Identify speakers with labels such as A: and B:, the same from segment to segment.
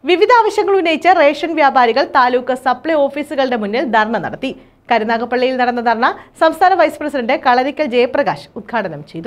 A: വിവിധ ആവശ്യങ്ങൾ ഉന്നയിച്ച് റേഷൻ വ്യാപാരികൾ താലൂക്ക് സപ്ലൈ ഓഫീസുകളുടെ മുന്നിൽ ധർണ നടത്തി. കരുനാഗപ്പള്ളിയിൽ നടന്ന ധർണ സംസ്ഥാന വൈസ് പ്രസിഡന്റ് കളരിക്കൽ ജയപ്രകാശ് ഉദ്ഘാടനം ചെയ്തു.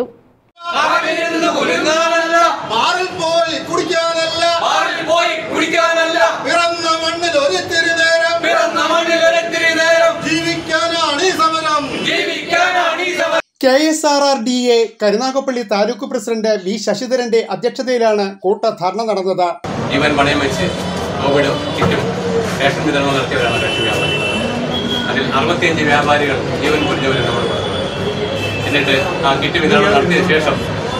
B: KSRRDA Karunagappally taluk president V ശശിധരന്റെ അധ്യക്ഷതയിലാണ് കൂട്ടധർണ നടന്നത്.
C: ജീവൻ പണയം വെച്ച് കോവിഡ് കിറ്റും റേഷൻ വിതരണം നടത്തിയവരാണ് റേഷൻ വ്യാപാരികൾ. അതിൽ 65 വ്യാപാരികൾ ജീവൻ പൊരിഞ്ഞവരെ നമ്മൾ എന്നിട്ട് ആ കിറ്റ് വിതരണം നടത്തിയ ശേഷം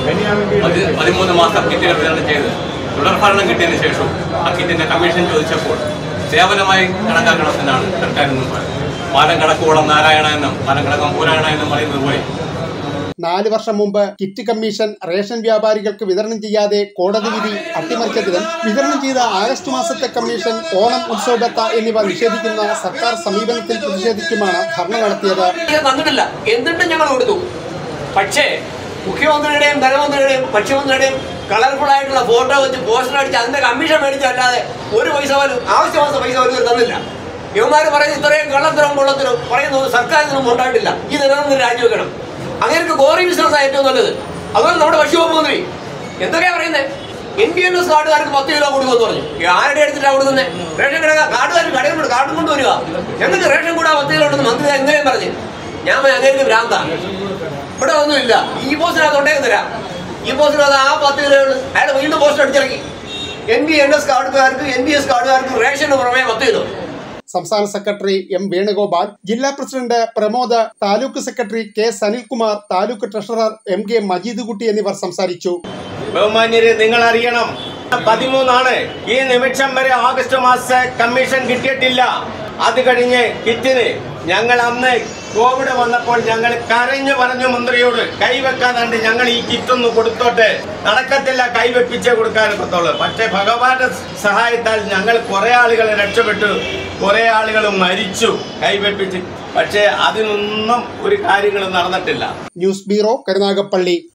C: 13 മാസം കിറ്റുകൾ വിതരണം ചെയ്ത് തുടർഭരണം കിട്ടിയതിന് ശേഷം ആ കിറ്റിന്റെ കമ്മീഷൻ ചോദിച്ചപ്പോൾ സേവനമായി കണക്കാക്കണമെന്നാണ് സർക്കാരിൽ നിന്നും പറയുന്നത്. പാലം കടക്കോളം നാരായണ എന്നും പാലം കടക്കം പൂരായണ എന്നും പറയുന്നത് പോലെ
B: 4 വർഷം മുമ്പ് കിറ്റ് കമ്മീഷൻ റേഷൻ വ്യാപാരികൾക്ക് വിതരണം ചെയ്യാതെ കോടതി വിധി അട്ടിമറിച്ചതിലും വിതരണം ചെയ്ത ആഗസ്റ്റ് മാസത്തെ കമ്മീഷൻ, ഓണം ഉത്സവബത്ത എന്നിവ നിഷേധിക്കുന്ന സർക്കാർ സമീപനത്തിൽ പ്രതിഷേധിക്കുമാണ് ധർണ നടത്തിയത്.
D: എന്നിട്ടും ഞങ്ങൾ കൊടുത്തു. പക്ഷേ മുഖ്യമന്ത്രിയുടെയും ധനമന്ത്രിയുടെയും ഭക്ഷ്യമന്ത്രിയുടെയും കളർഫുൾ ആയിട്ടുള്ള ഫോട്ടോ വെച്ച് പോസ്റ്റർ അടിച്ച് അതിന്റെ കമ്മീഷൻ മേടിച്ചല്ലാതെ ഒരു പൈസ പോലും ആവശ്യമായ പൈസ പോലും തന്നില്ല. ഇവന്മാർ പറയുന്നത് ഇത്രയും കള്ളത്തരം കൊള്ളത്തിനും പറയുന്നത് സർക്കാരിനൊന്നും ഉണ്ടായിട്ടില്ല. ഈ നിലനിന്ന് രാജിവെക്കണം. അങ്ങനെ ഗോറി ബിസിനസ് ഏറ്റവും നല്ലത്. അതുപോലെ നമ്മുടെ ഭക്ഷ്യവകുപ്പ് മന്ത്രി എന്തൊക്കെയാ പറയുന്നത്? NPNS കാർഡുകാർക്ക് 10 കിലോ കൊടുക്കുമെന്ന് പറഞ്ഞു. ആരുടെ എടുത്തിട്ടാണ് കൊടുക്കുന്നത്? റേഷൻ കാർഡുകാർ കടയിൽ കാർഡ് കൊണ്ടുവരിക. ഞങ്ങൾക്ക് റേഷൻ കൂടാ 10 കിലോ ഉണ്ടെന്ന് മന്ത്രി എങ്ങനെയും പറഞ്ഞു. ഞാൻ അങ്ങനെ ഭ്രാന്താണ്. ഇവിടെ ഒന്നുമില്ല. ഈ പോസ്റ്റിനകത്ത് ഉണ്ടെങ്കിൽ തരാം. ഈ പോസ്റ്റിനകത്ത് ആ 10 കിലോ അയാൾ വീണ്ടും പോസ്റ്റ് അടിച്ചിറക്കി. NPNS കാർഡുകാർക്ക് NPS കാർഡുകാർക്ക് റേഷന് പുറമെ 10 കിലോ.
B: സംസ്ഥാന സെക്രട്ടറി M വേണുഗോപാൽ, ജില്ലാ president Pramod, taluk secretary K Sanilkumar, taluk treasurer MK Majeed Kutty എന്നിവർ സംസാരിച്ചു.
E: ബഹുമാന്യരെ, നിങ്ങൾ അറിയണം, 13 ഈ നിമിഷം വരെ ആഗസ്റ്റ് മാസത്തെ കമ്മീഷൻ കിട്ടിയിട്ടില്ല. അത് കഴിഞ്ഞ് കിറ്റിന് ഞങ്ങൾ അന്ന് കോവിഡ് വന്നപ്പോൾ ഞങ്ങൾ കരഞ്ഞു പറഞ്ഞു മന്ത്രിയോട്, കൈവെക്കാതുണ്ട് ഞങ്ങൾ ഈ കിറ്റൊന്ന് കൊടുത്തോട്ടെ. നടക്കത്തില്ല, കൈവെപ്പിച്ചേ കൊടുക്കാനൊക്കത്തുള്ളൂ. പക്ഷെ ഭഗവാന്റെ സഹായത്താൽ ഞങ്ങൾ കുറെ ആളുകൾ രക്ഷപ്പെട്ടു, കുറെ ആളുകൾ മരിച്ചു കൈവെപ്പിച്ച്. പക്ഷേ അതിനൊന്നും ഒരു കാര്യങ്ങളും നടന്നിട്ടില്ല.
B: News bureau, Karunagappally.